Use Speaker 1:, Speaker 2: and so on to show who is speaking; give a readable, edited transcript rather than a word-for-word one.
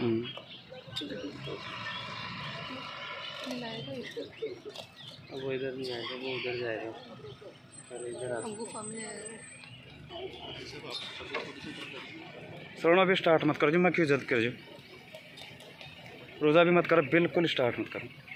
Speaker 1: अब वो इधर नहीं आएगा, वो उधर जाएगा और इधर
Speaker 2: सोना भी स्टार्ट मत कर जो, मैं क्यों जल्द कर जो, रोज़ा भी मत कर, बिल्कुल स्टार्ट मत करो।